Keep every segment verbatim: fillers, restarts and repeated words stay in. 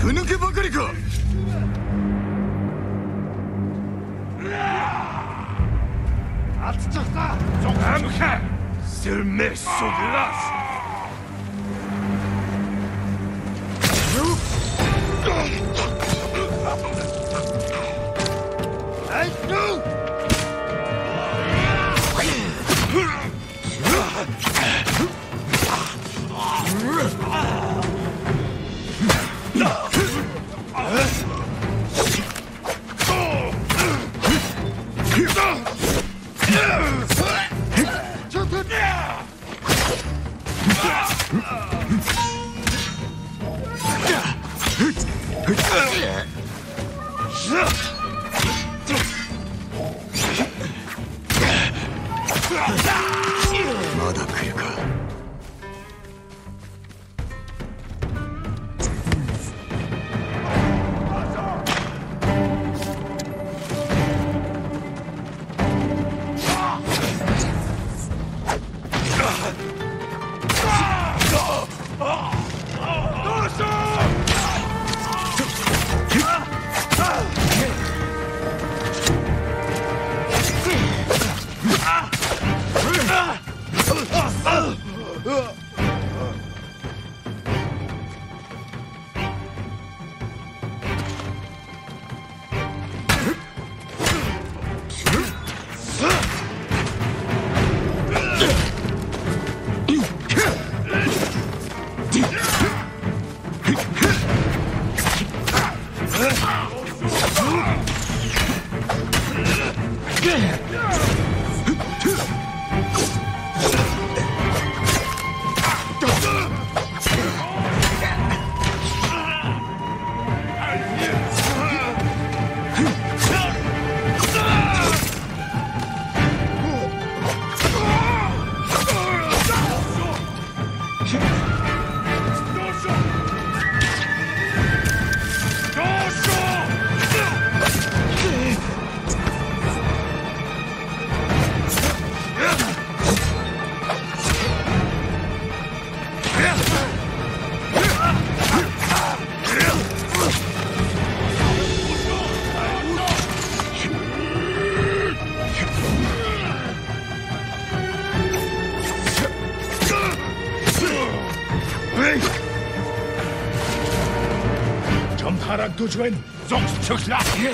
抜けばかりか。 C'est le mec sur glace. Hey, nous! まだ来るか。 Join, sonst zu schlagen.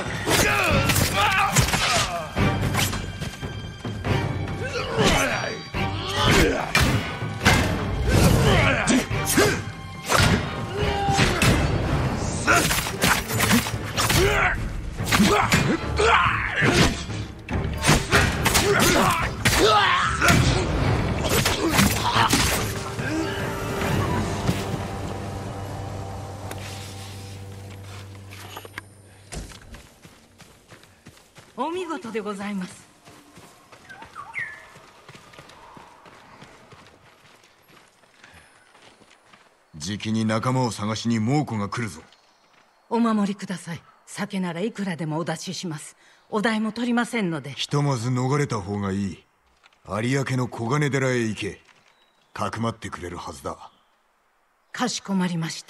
お見事でございます。 じきに仲間を探しに猛虎が来るぞ。 お守りください。酒ならいくらでもお出しします。お代も取りませんので。 ひとまず逃れた方がいい。有明の小金寺へ行け。かくまってくれるはずだ。 かしこまりました。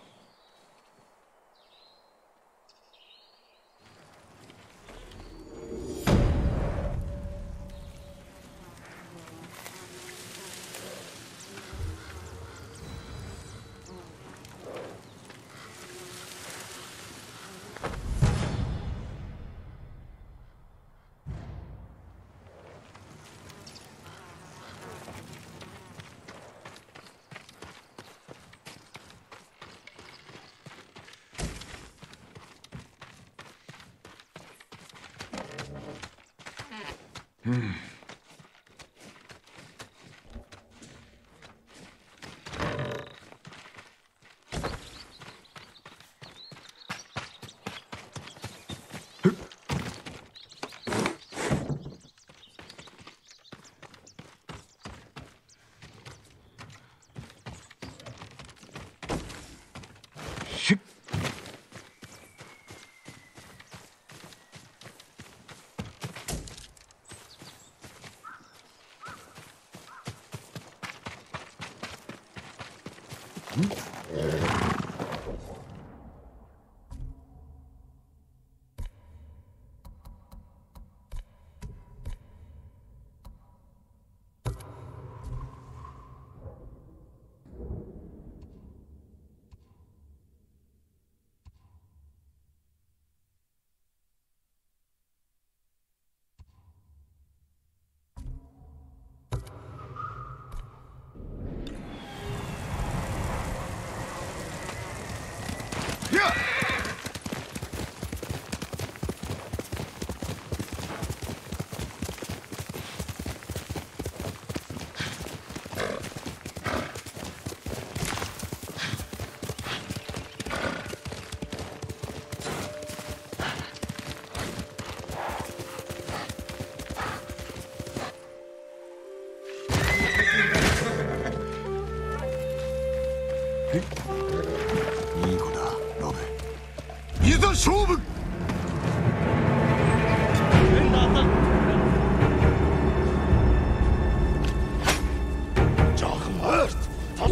うん。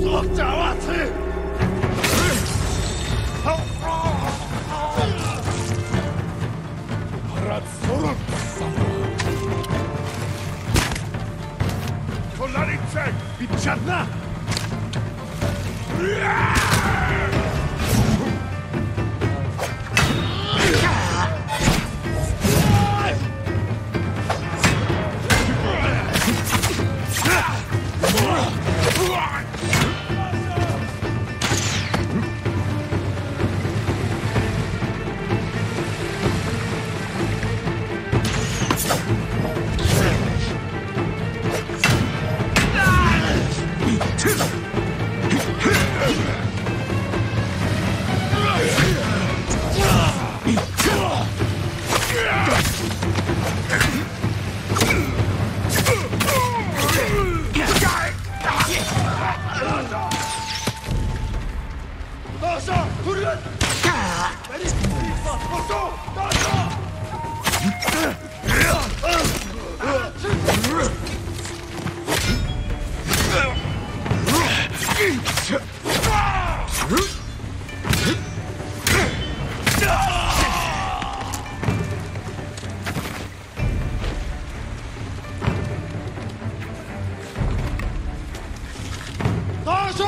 Złotczałacy! Rad sorun! Kolarice! Bitczarna! 나서! 둘은! 빨리! 어서! 나서! 나서!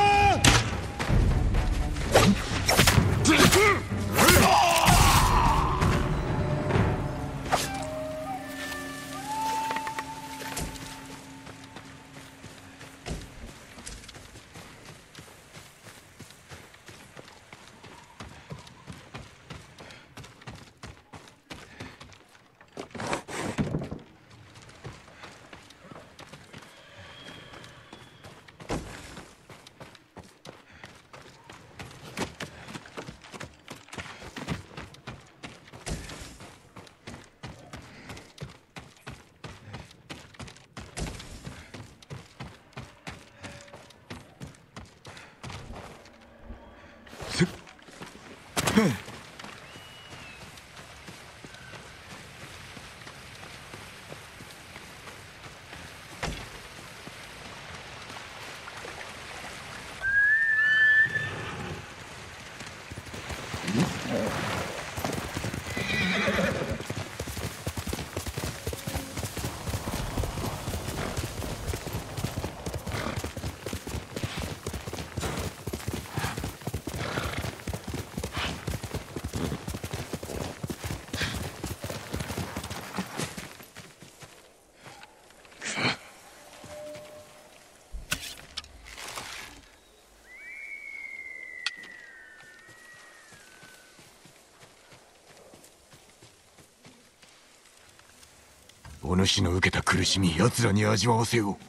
お主の受けた苦しみ奴らに味わわせよう。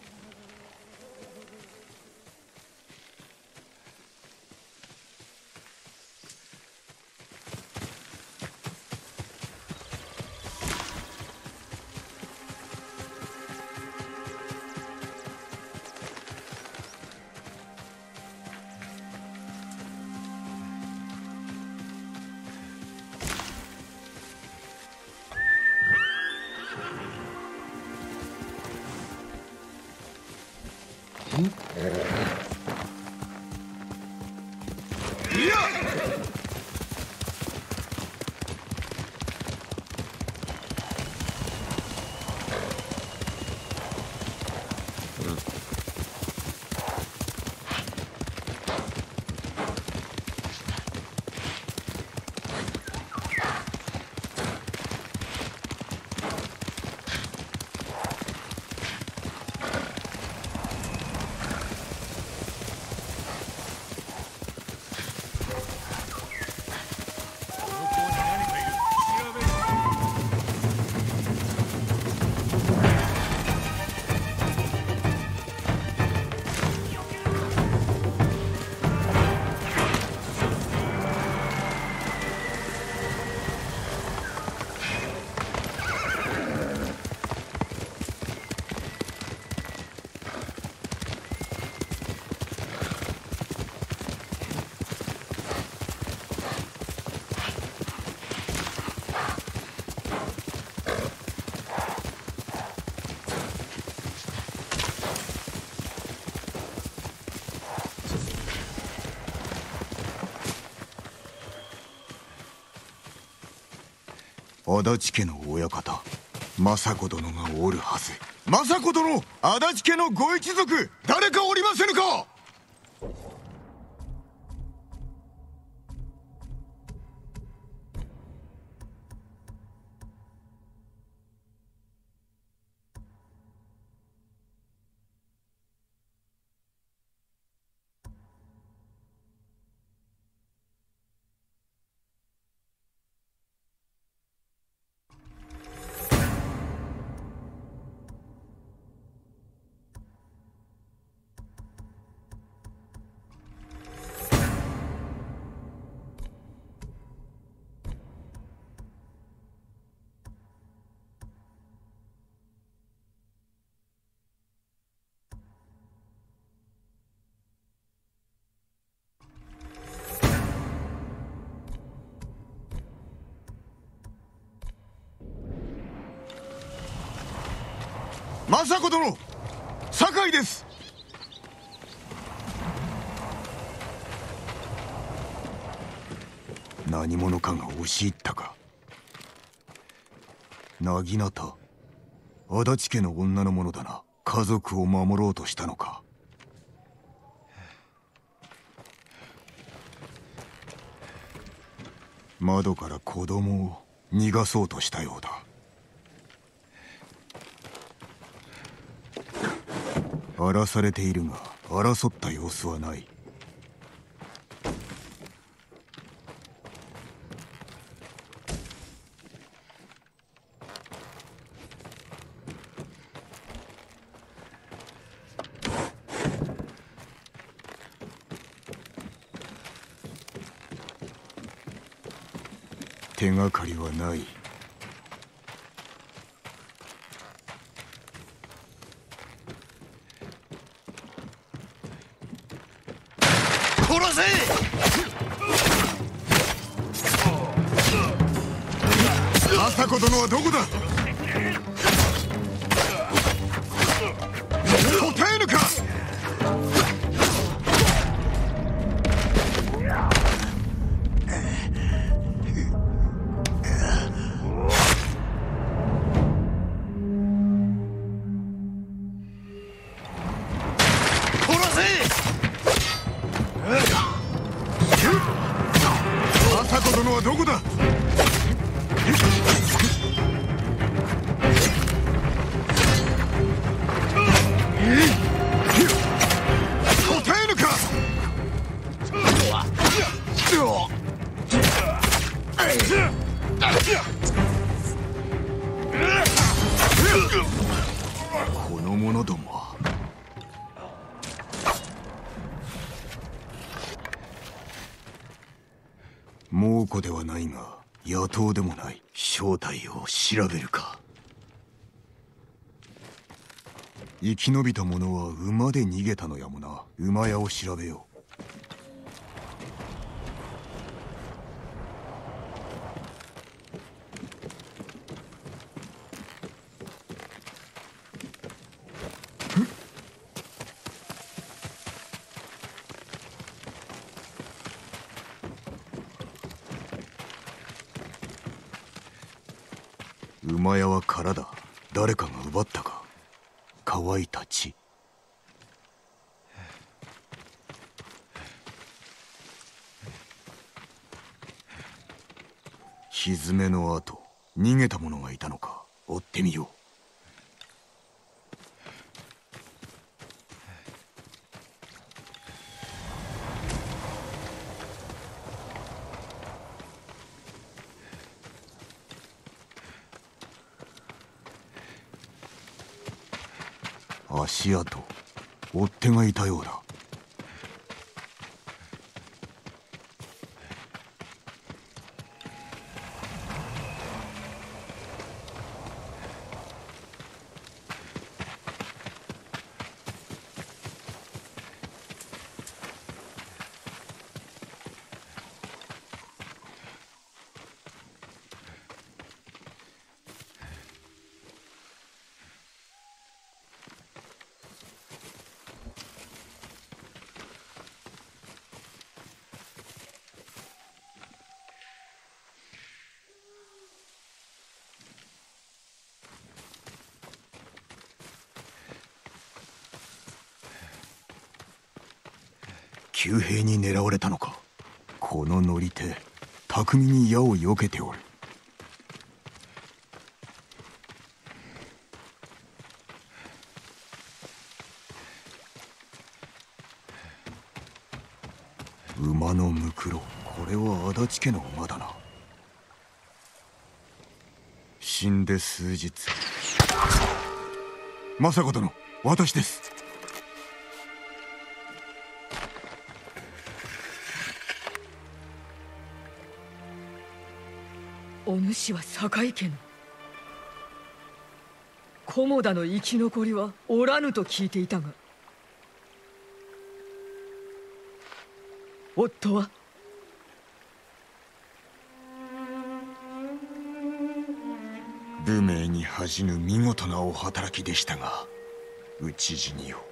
足立家の親方政子殿がおるはず。政子殿、足立家のご一族誰かおりませぬか。政子殿、酒井です。何者かが押し入ったか。薙刀、足立家の女のものだな。家族を守ろうとしたのか。窓から子供を逃がそうとしたようだ。荒らされているが争った様子はない。手がかりはない。 殺せ！ 政子殿はどこだ。答えぬか。政子殿はどこだ。答えぬか。この者どもは。猛虎ではないが野党でもない。正体を調べるか。生き延びた者は馬で逃げたのやもな。馬屋を調べよう。馬屋は空だ。誰かが奪ったか。乾いた血。蹄の跡。逃げた者がいたのか。追ってみよう。足跡。追っ手がいたようだ。 旧兵に狙われたのか。この乗り手巧みに矢を避けておる。馬のムクロ、これは足立家の馬だな。死んで数日。政子殿、私です。 お主は堺家の。菰田の生き残りはおらぬと聞いていたが、夫は？ 武名に恥じぬ見事なお働きでしたが、討ち死にを。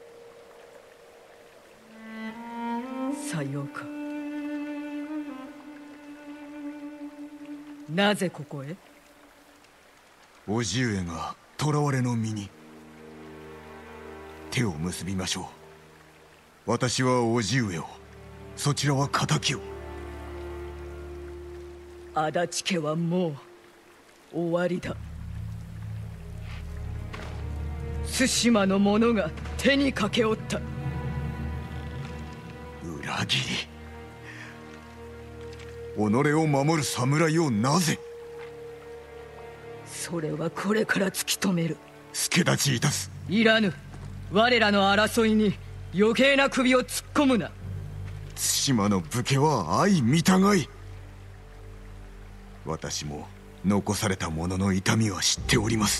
さようか。なぜここへ？ 叔父上が囚われの身に。手を結びましょう。私は叔父上を、そちらは敵を。 足立家はもう終わりだ。対馬の者が手にかけおった。 裏切り。己を守る侍をなぜ。 それはこれから突き止める。 助太刀いたす。 いらぬ。我らの争いに余計な首を突っ込むな。 対馬の武家は相見たがい。私も残された者の痛みは知っております。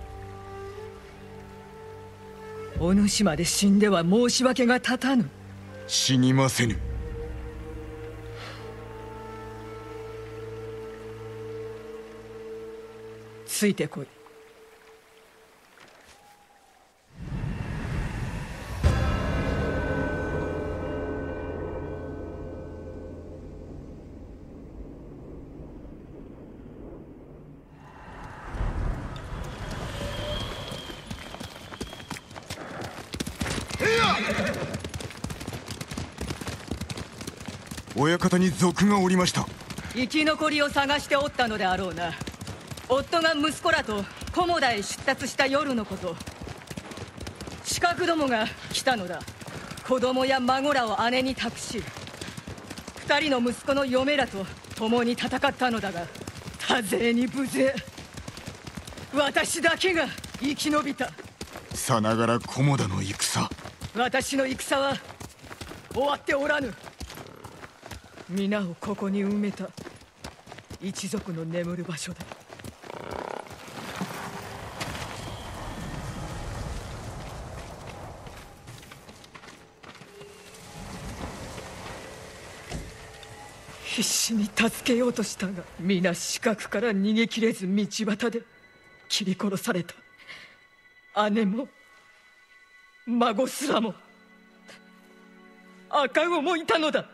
お主まで死んでは申し訳が立たぬ。 死にませぬ。 ついてこい。 親方に賊がおりました。 生き残りを探しておったのであろうな。夫が息子らと菰田へ出立した夜のこと、刺客どもが来たのだ。子供や孫らを姉に託し、二人の息子の嫁らと共に戦ったのだが、多勢に無勢。私だけが生き延びた。 さながら菰田の戦。 私の戦は終わっておらぬ。皆をここに埋めた一族の眠る場所だ。必死に助けようとしたが、皆死角から逃げきれず道端で切り殺された。姉も孫すらも、赤子もいたのだ。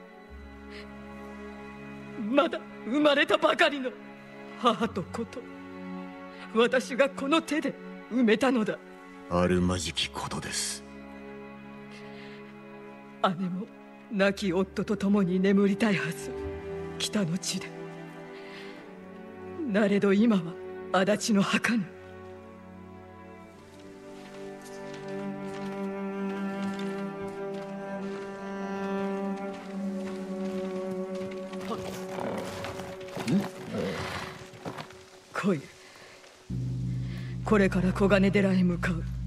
まだ生まれたばかりの母と子と、私がこの手で埋めたのだ。 あるまじきことです。 姉も亡き夫と共に眠りたいはず、北の地で。なれど今は足立の墓に。来い。これから小金寺へ向かう。